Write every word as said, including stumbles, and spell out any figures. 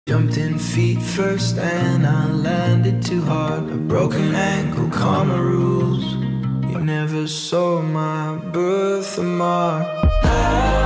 Jumped in feet first and I landed too hard. A broken ankle, karma rules. You never saw my birthmark. I